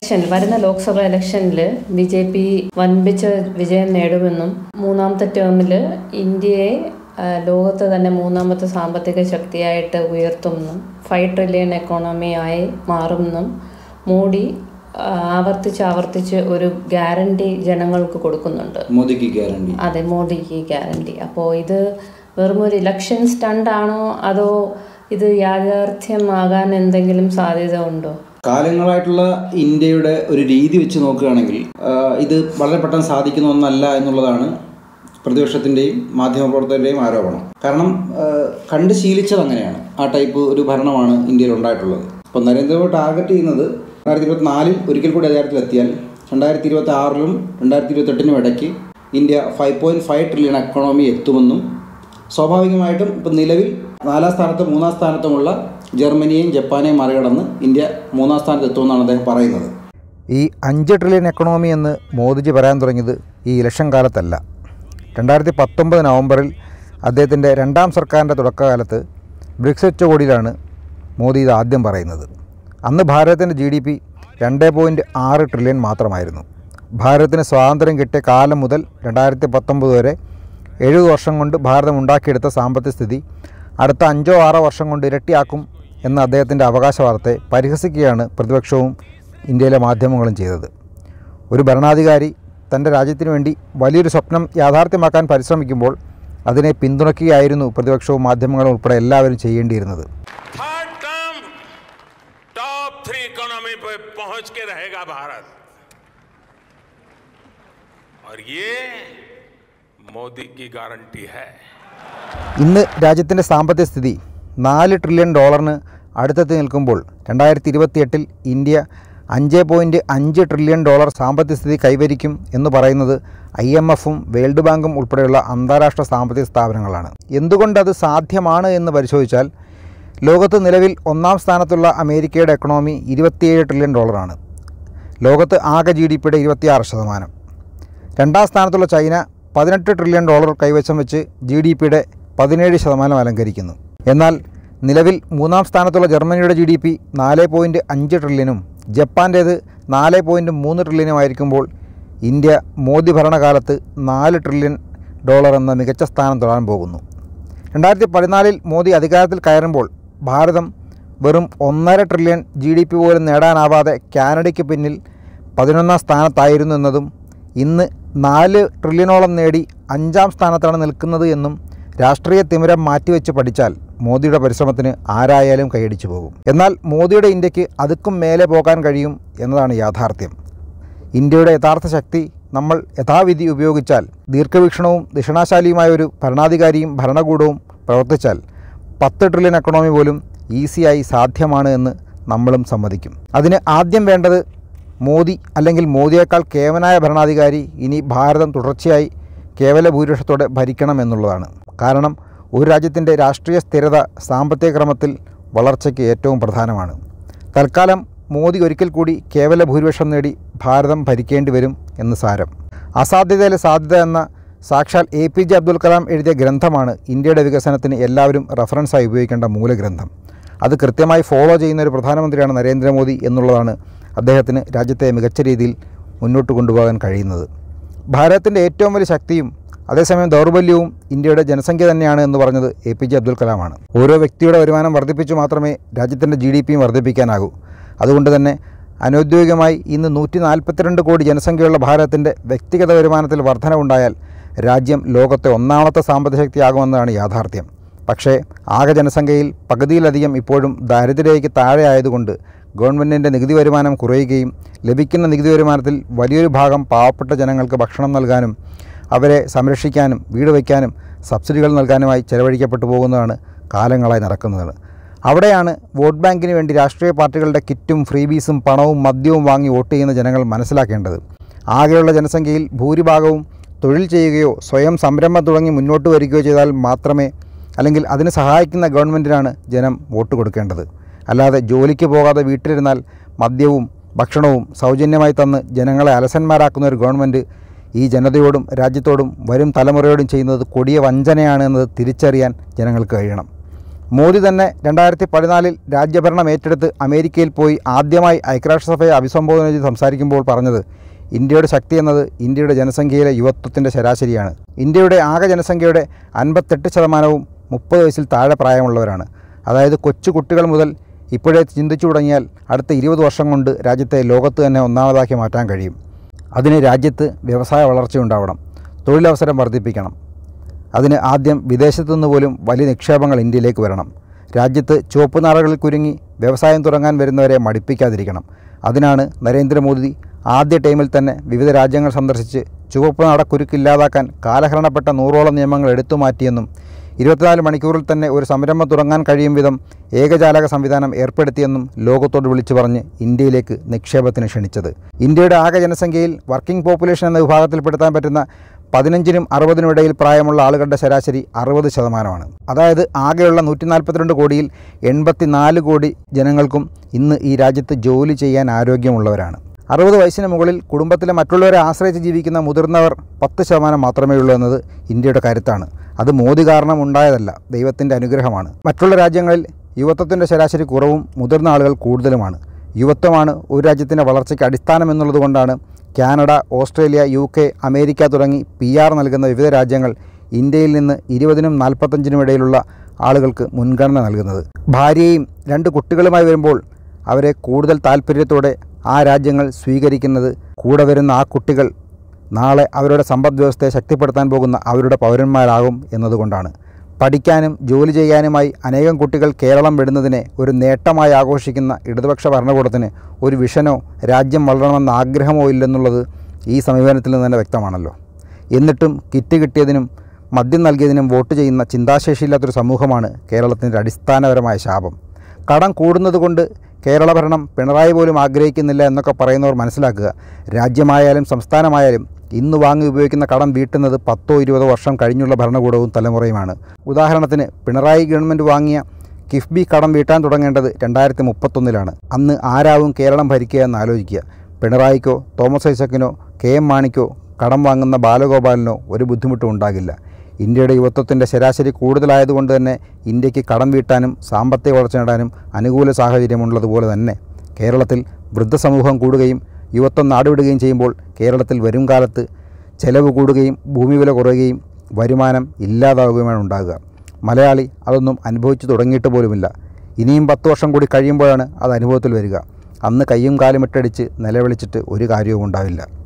വരുന്ന ലോക്സഭ ഇലക്ഷനിൽ BJP വൻപിച്ച വിജയം നേടുമെന്നും മൂന്നാമത്തെ ടേമിൽ ഇന്ത്യയെ ലോകത്തെ തന്നെ മൂന്നാമത്തെ സാമ്പത്തിക ശക്തിയായിട്ട് ഉയർത്തുമെന്നും 5 ട്രില്യൺ എക്കോണമിയായി മാറുമെന്നും മോഡി ആവർത്തിച്ച് ഒരു ഗ്യാരണ്ടി ജനങ്ങൾക്ക് കൊടുക്കുന്നുണ്ട്. മോദിക്ക് ഗ്യാരണ്ടി. അതെ, മോദിക്ക് ഗ്യാരണ്ടി. അപ്പോൾ ഇത് വെറും ഒരു ഇലക്ഷൻ സ്റ്റണ്ടാണോ അതോ ഇത് യാഥാർത്ഥ്യമാകാൻ എന്തെങ്കിലും സാധ്യത ഉണ്ടോ? കാലങ്ങളായിട്ടുള്ള ഇന്ത്യയുടെ ഒരു രീതി വെച്ച് നോക്കുകയാണെങ്കിൽ ഇത് വളരെ പെട്ടെന്ന് സാധിക്കുന്ന ഒന്നല്ല എന്നുള്ളതാണ് പ്രതിപക്ഷത്തിൻ്റെയും മാധ്യമപ്രവർത്തകരുടെയും ആരോപണം. കാരണം കണ്ട് ശീലിച്ചത് അങ്ങനെയാണ്. ആ ടൈപ്പ് ഒരു ഭരണമാണ് ഇന്ത്യയിൽ ഉണ്ടായിട്ടുള്ളത്. അപ്പോൾ നരേന്ദ്രമോദി ടാർഗറ്റ് ചെയ്യുന്നത് 2024 ഒരിക്കൽ കൂടി അധികാരത്തിലെത്തിയാൽ 2026 2028 ഇടയ്ക്ക് ഇന്ത്യ 5.5 ട്രില്യൺ എക്കോണമി എത്തുമെന്നും സ്വാഭാവികമായിട്ടും ഇപ്പം നിലവിൽ 4ാം സ്ഥാനത്തും 3ാം സ്ഥാനത്തുമുള്ള ജർമ്മനിയെയും ജപ്പാനെയും മറികടന്ന് ഇന്ത്യ 3ാം സ്ഥാനത്ത് എത്തുമെന്നാണ് അദ്ദേഹം പറയുന്നത്. ഈ 5 ട്രില്യൺ എക്കണോമി എന്ന് മോദിജി പറയാൻ തുടങ്ങിയത് ഈ ഇലക്ഷൻ കാലത്തല്ല. 2019 നവംബറിൽ അദ്ദേഹത്തിൻ്റെ 2ാം സർക്കാരിൻ്റെ തുടക്കകാലത്ത് ബ്രിക്സ് ഉച്ചകോടിയിലാണ് മോദി ഇത് ആദ്യം പറയുന്നത്. അന്ന് ഭാരതത്തിൻ്റെ GDP 2.6 ട്രില്യൺ മാത്രമായിരുന്നു. ഭാരതത്തിന് സ്വാതന്ത്ര്യം കിട്ടിയ കാലം മുതൽ 2019 വരെ 70 വർഷം കൊണ്ട് ഭാരതം ഉണ്ടാക്കിയെടുത്ത സാമ്പത്തിക സ്ഥിതി അടുത്ത 5-6 വർഷം കൊണ്ട് ഇരട്ടിയാക്കും എന്ന അദ്ദേഹത്തിൻ്റെ അവകാശവാദത്തെ പരിഹസിക്കുകയാണ് പ്രതിപക്ഷവും ഇന്ത്യയിലെ മാധ്യമങ്ങളും ചെയ്തത്. ഒരു ഭരണാധികാരി തൻ്റെ രാജ്യത്തിനു വേണ്ടി വലിയൊരു സ്വപ്നം യാഥാർത്ഥ്യമാക്കാൻ പരിശ്രമിക്കുമ്പോൾ അതിനെ പിന്തുണയ്ക്കുകയായിരുന്നു പ്രതിപക്ഷവും മാധ്യമങ്ങളും ഉൾപ്പെടെ എല്ലാവരും ചെയ്യേണ്ടിയിരുന്നത്. टॉप 3 इकोनॉमी पे पहुंच के रहेगा भारत और ये मोदी की गारंटी है. ഇന്ന് രാജ്യത്തിൻ്റെ സാമ്പത്തിക സ്ഥിതി $4 ട്രില്യൺ അടുത്തെത്തി നിൽക്കുമ്പോൾ 2028 ഇന്ത്യ $5.5 ട്രില്യൺ സാമ്പത്തിക സ്ഥിതി കൈവരിക്കും എന്ന് പറയുന്നത് IMFും വേൾഡ് ബാങ്കും ഉൾപ്പെടെയുള്ള അന്താരാഷ്ട്ര സാമ്പത്തിക സ്ഥാപനങ്ങളാണ്. എന്തുകൊണ്ടത് സാധ്യമാണ് എന്ന് പരിശോധിച്ചാൽ ലോകത്ത് നിലവിൽ 1ാം സ്ഥാനത്തുള്ള അമേരിക്കയുടെ എക്കണോമി $27 ട്രില്യൺ ആണ്. ലോകത്ത് ആകെ GDPയുടെ 26%. 2ാം സ്ഥാനത്തുള്ള ചൈന $18 ട്രില്യൺ കൈവശം വെച്ച് GDPയുടെ 17% അലങ്കരിക്കുന്നു. എന്നാൽ നിലവിൽ 3ാം സ്ഥാനത്തുള്ള ജർമ്മനിയുടെ GDP 4.5 ട്രില്യനും ജപ്പാൻ്റേത് 4.3 ട്രില്യനുമായിരിക്കുമ്പോൾ ഇന്ത്യ മോദി ഭരണകാലത്ത് $4 ട്രില്യൺ എന്ന മികച്ച സ്ഥാനം തൊടാൻ പോകുന്നു. 2014 മോദി അധികാരത്തിൽ കയറുമ്പോൾ ഭാരതം വെറും 1.5 ട്രില്യൺ GDP പോലും നേടാനാവാതെ കാനഡയ്ക്ക് പിന്നിൽ 11ാം സ്ഥാനത്തായിരുന്നു എന്നതും ഇന്ന് 4 ട്രില്യണോളം നേടി 5ാം സ്ഥാനത്താണ് നിൽക്കുന്നത് എന്നും രാഷ്ട്രീയ തിമിരം മാറ്റിവെച്ച് പഠിച്ചാൽ മോദിയുടെ പരിശ്രമത്തിന് ആരായാലും കൈയടിച്ചു പോകും. എന്നാൽ മോദിയുടെ ഇന്ത്യക്ക് അതുക്കും മേലെ പോകാൻ കഴിയും എന്നതാണ് യാഥാർത്ഥ്യം. ഇന്ത്യയുടെ യഥാർത്ഥ ശക്തി നമ്മൾ യഥാവിധി ഉപയോഗിച്ചാൽ, ദീർഘവീക്ഷണവും ദിഷണാശാലിയുമായ ഒരു ഭരണാധികാരിയും ഭരണകൂടവും പ്രവർത്തിച്ചാൽ 10 ട്രില്യൺ എക്കണോമി പോലും ഈസിയായി സാധ്യമാണ് എന്ന് നമ്മളും സമ്മതിക്കും. അതിന് ആദ്യം വേണ്ടത് മോദി അല്ലെങ്കിൽ മോദിയേക്കാൾ കേവനായ ഭരണാധികാരി ഇനി ഭാരതം തുടർച്ചയായി കേവല ഭൂരിപക്ഷത്തോടെ ഭരിക്കണം എന്നുള്ളതാണ്. കാരണം ഒരു രാജ്യത്തിൻ്റെ രാഷ്ട്രീയ സ്ഥിരത സാമ്പത്തിക ക്രമത്തിൽ വളർച്ചയ്ക്ക് ഏറ്റവും പ്രധാനമാണ്. തൽക്കാലം മോദി ഒരിക്കൽ കൂടി കേവല ഭൂരിപക്ഷം നേടി ഭാരതം ഭരിക്കേണ്ടി വരും എന്ന് സാരം. അസാധ്യതയിലെ സാധ്യത എന്ന സാക്ഷാൽ APJ അബ്ദുൽ കലാം എഴുതിയ ഗ്രന്ഥമാണ് ഇന്ത്യയുടെ വികസനത്തിന് എല്ലാവരും റഫറൻസായി ഉപയോഗിക്കേണ്ട മൂലഗ്രന്ഥം. അത് കൃത്യമായി ഫോളോ ചെയ്യുന്ന ഒരു പ്രധാനമന്ത്രിയാണ് നരേന്ദ്രമോദി എന്നുള്ളതാണ് അദ്ദേഹത്തിന് രാജ്യത്തെ മികച്ച രീതിയിൽ മുന്നോട്ട് കൊണ്ടുപോകാൻ കഴിയുന്നത്. ഭാരതത്തിൻ്റെ ഏറ്റവും വലിയ ശക്തിയും അതേസമയം ദൗർബല്യവും ഇന്ത്യയുടെ ജനസംഖ്യ തന്നെയാണ് എന്ന് പറഞ്ഞത് APJ അബ്ദുൽ കലാമാണ്. ഓരോ വ്യക്തിയുടെ വരുമാനം വർദ്ധിപ്പിച്ചു മാത്രമേ രാജ്യത്തിൻ്റെ GDPയും വർദ്ധിപ്പിക്കാനാകൂ. അതുകൊണ്ട് തന്നെ അനൗദ്യോഗികമായി ഇന്ന് 142 കോടി ജനസംഖ്യയുള്ള ഭാരതത്തിൻ്റെ വ്യക്തിഗത വരുമാനത്തിൽ വർധനവുണ്ടായാൽ രാജ്യം ലോകത്തെ 1ാമത്തെ സാമ്പത്തിക ശക്തിയാകുമെന്നതാണ് യാഥാർത്ഥ്യം. പക്ഷേ ആകെ ജനസംഖ്യയിൽ പകുതിയിലധികം ഇപ്പോഴും ദാരിദ്ര്യരേഖയ്ക്ക് താഴെ ആയതുകൊണ്ട് ഗവൺമെൻറ്റിൻ്റെ നികുതി വരുമാനം കുറയുകയും ലഭിക്കുന്ന നികുതി വരുമാനത്തിൽ വലിയൊരു ഭാഗം പാവപ്പെട്ട ജനങ്ങൾക്ക് ഭക്ഷണം നൽകാനും അവരെ സംരക്ഷിക്കാനും വീട് വയ്ക്കാനും സബ്സിഡികൾ നൽകാനുമായി ചെലവഴിക്കപ്പെട്ടു പോകുന്നതാണ് കാലങ്ങളായി നടക്കുന്നത്. അവിടെയാണ് വോട്ട് ബാങ്കിന് വേണ്ടി രാഷ്ട്രീയ പാർട്ടികളുടെ കിറ്റും ഫ്രീബീസും പണവും മദ്യവും വാങ്ങി വോട്ട് ചെയ്യുന്ന ജനങ്ങൾ മനസ്സിലാക്കേണ്ടത്. ആകെയുള്ള ജനസംഖ്യയിൽ ഭൂരിഭാഗവും തൊഴിൽ ചെയ്യുകയോ സ്വയം സംരംഭം തുടങ്ങി മുന്നോട്ട് വരികയോ ചെയ്താൽ മാത്രമേ, അല്ലെങ്കിൽ അതിന് സഹായിക്കുന്ന ഗവൺമെൻറ്റിനാണ് ജനം വോട്ട് കൊടുക്കേണ്ടത്. അല്ലാതെ ജോലിക്ക് പോകാതെ വീട്ടിലിരുന്നാൽ മദ്യവും ഭക്ഷണവും സൗജന്യമായി തന്ന് ജനങ്ങളെ അലസന്മാരാക്കുന്ന ഒരു ഗവൺമെൻറ് ഈ ജനതയോടും രാജ്യത്തോടും വരും തലമുറയോടും ചെയ്യുന്നത് കൊടിയ വഞ്ചനയാണ് എന്നത് തിരിച്ചറിയാൻ ജനങ്ങൾക്ക് കഴിയണം. മോദി തന്നെ 2014 രാജ്യഭരണം ഏറ്റെടുത്ത് അമേരിക്കയിൽ പോയി ആദ്യമായി ഐക്യരാഷ്ട്രസഭയെ അഭിസംബോധന ചെയ്ത് സംസാരിക്കുമ്പോൾ പറഞ്ഞത് ഇന്ത്യയുടെ ശക്തി എന്നത് ഇന്ത്യയുടെ ജനസംഖ്യയിലെ യുവത്വത്തിൻ്റെ ശരാശരിയാണ്. ഇന്ത്യയുടെ ആകെ ജനസംഖ്യയുടെ 58% 30 വയസ്സിൽ താഴെ പ്രായമുള്ളവരാണ്. അതായത് കൊച്ചു കുട്ടികൾ മുതൽ ഇപ്പോഴേ ചിന്തിച്ചു തുടങ്ങിയാൽ അടുത്ത 20 വർഷം കൊണ്ട് രാജ്യത്തെ ലോകത്ത് തന്നെ ഒന്നാമതാക്കി മാറ്റാൻ കഴിയും. അതിന് രാജ്യത്ത് വ്യവസായ വളർച്ചയുണ്ടാവണം, തൊഴിലവസരം വർദ്ധിപ്പിക്കണം. അതിന് ആദ്യം വിദേശത്തുനിന്ന് പോലും വലിയ നിക്ഷേപങ്ങൾ ഇന്ത്യയിലേക്ക് വരണം. രാജ്യത്ത് ചുവപ്പ് നാടകളിൽ കുരുങ്ങി വ്യവസായം തുടങ്ങാൻ വരുന്നവരെ മടിപ്പിക്കാതിരിക്കണം. അതിനാണ് നരേന്ദ്രമോദി ആദ്യ ടൈമിൽ തന്നെ വിവിധ രാജ്യങ്ങൾ സന്ദർശിച്ച് ചുവപ്പ് നാടക്കുരുക്ക് ഇല്ലാതാക്കാൻ കാലഹരണപ്പെട്ട 100ഓളം നിയമങ്ങൾ എടുത്തു മാറ്റിയെന്നും 24 മണിക്കൂറിൽ തന്നെ ഒരു സംരംഭം തുടങ്ങാൻ കഴിയും വിധം ഏകജാലക സംവിധാനം ഏർപ്പെടുത്തിയെന്നും ലോകത്തോട് വിളിച്ചു പറഞ്ഞ് ഇന്ത്യയിലേക്ക് നിക്ഷേപത്തിന് ക്ഷണിച്ചത്. ഇന്ത്യയുടെ ആകെ ജനസംഖ്യയിൽ വർക്കിംഗ് പോപ്പുലേഷൻ എന്ന വിഭാഗത്തിൽപ്പെടുത്താൻ പറ്റുന്ന 15നും 60നും ഇടയിൽ പ്രായമുള്ള ആളുകളുടെ ശരാശരി 60%. അതായത് ആകെയുള്ള 142 കോടിയിൽ 84 കോടി ജനങ്ങൾക്കും ഇന്ന് ഈ രാജ്യത്ത് ജോലി ചെയ്യാൻ ആരോഗ്യമുള്ളവരാണ്. 60 വയസ്സിന് മുകളിൽ കുടുംബത്തിലെ മറ്റുള്ളവരെ ആശ്രയിച്ച് ജീവിക്കുന്ന മുതിർന്നവർ 10% മാത്രമേ ഉള്ളൂ എന്നത് ഇന്ത്യയുടെ കരുത്താണ്. അത് മോദി കാരണം ഉണ്ടായതല്ല, ദൈവത്തിൻ്റെ അനുഗ്രഹമാണ്. മറ്റുള്ള രാജ്യങ്ങളിൽ യുവത്വത്തിൻ്റെ ശരാശരി കുറവും മുതിർന്ന ആളുകൾ കൂടുതലുമാണ്. യുവത്വമാണ് ഒരു രാജ്യത്തിൻ്റെ വളർച്ചയ്ക്ക് അടിസ്ഥാനം എന്നുള്ളതുകൊണ്ടാണ് കാനഡ, ഓസ്ട്രേലിയ, UK, അമേരിക്ക തുടങ്ങി PR നൽകുന്ന വിവിധ രാജ്യങ്ങൾ ഇന്ത്യയിൽ നിന്ന് 20നും 45നും ഇടയിലുള്ള ആളുകൾക്ക് മുൻഗണന നൽകുന്നത്. ഭാര്യയും 2 കുട്ടികളുമായി വരുമ്പോൾ അവരെ കൂടുതൽ താല്പര്യത്തോടെ ആ രാജ്യങ്ങൾ സ്വീകരിക്കുന്നത് കൂടെ വരുന്ന ആ കുട്ടികൾ നാളെ അവരുടെ സമ്പദ് വ്യവസ്ഥയെ ശക്തിപ്പെടുത്താൻ പോകുന്ന അവരുടെ പൗരന്മാരാകും എന്നതുകൊണ്ടാണ്. പഠിക്കാനും ജോലി ചെയ്യാനുമായി അനേകം കുട്ടികൾ കേരളം വിടുന്നതിനെ ഒരു നേട്ടമായി ആഘോഷിക്കുന്ന ഇടതുപക്ഷ ഭരണകൂടത്തിന് ഒരു വിഷനോ രാജ്യം വളരണമെന്ന ആഗ്രഹമോ ഇല്ലെന്നുള്ളത് ഈ സമീപനത്തിൽ നിന്ന് തന്നെ വ്യക്തമാണല്ലോ. എന്നിട്ടും കിറ്റ് കിട്ടിയതിനും മദ്യം നൽകിയതിനും വോട്ട് ചെയ്യുന്ന ചിന്താശേഷിയില്ലാത്തൊരു സമൂഹമാണ് കേരളത്തിൻ്റെ അടിസ്ഥാനപരമായ ശാപം. കടം കൂടുന്നതുകൊണ്ട് കേരള ഭരണം പിണറായി പോലും ആഗ്രഹിക്കുന്നില്ല എന്നൊക്കെ പറയുന്നവർ മനസ്സിലാക്കുക, രാജ്യമായാലും സംസ്ഥാനമായാലും ഇന്ന് വാങ്ങി ഉപയോഗിക്കുന്ന കടം വീട്ടുന്നത് 10-20 വർഷം കഴിഞ്ഞുള്ള ഭരണകൂടവും തലമുറയുമാണ്. ഉദാഹരണത്തിന് പിണറായി ഗവൺമെൻറ് വാങ്ങിയ കിഫ്ബി കടം വീട്ടാൻ തുടങ്ങേണ്ടത് 2031-ലാണ്. അന്ന് ആരാവും കേരളം ഭരിക്കുക എന്ന് ആലോചിക്കുക. പിണറായിക്കോ തോമസ് ഐസക്കിനോ KM മാണിക്കോ കടം വാങ്ങുന്ന ബാലഗോപാലിനോ ഒരു ബുദ്ധിമുട്ടും ഉണ്ടാകില്ല. ഇന്ത്യയുടെ യുവത്വത്തിൻ്റെ ശരാശരി കൂടുതലായതുകൊണ്ട് തന്നെ ഇന്ത്യക്ക് കടം വീട്ടാനും സാമ്പത്തിക വളർച്ച നേടാനും അനുകൂല സാഹചര്യമുള്ളതുപോലെ തന്നെ കേരളത്തിൽ വൃദ്ധസമൂഹം കൂടുകയും യുവത്വം നാടുവിടുകയും ചെയ്യുമ്പോൾ കേരളത്തിൽ വരും കാലത്ത് ചെലവ് കൂടുകയും ഭൂമി വില കുറയുകയും വരുമാനം ഇല്ലാതാവുകയുമാണ് ഉണ്ടാകുക. മലയാളി അതൊന്നും അനുഭവിച്ചു തുടങ്ങിയിട്ട് പോലുമില്ല. ഇനിയും 10 വർഷം കൂടി കഴിയുമ്പോഴാണ് അത് അനുഭവത്തിൽ വരിക. അന്ന് കയ്യും കാലും ഇട്ടടിച്ച് നിലവിളിച്ചിട്ട് ഒരു കാര്യവും ഉണ്ടാവില്ല.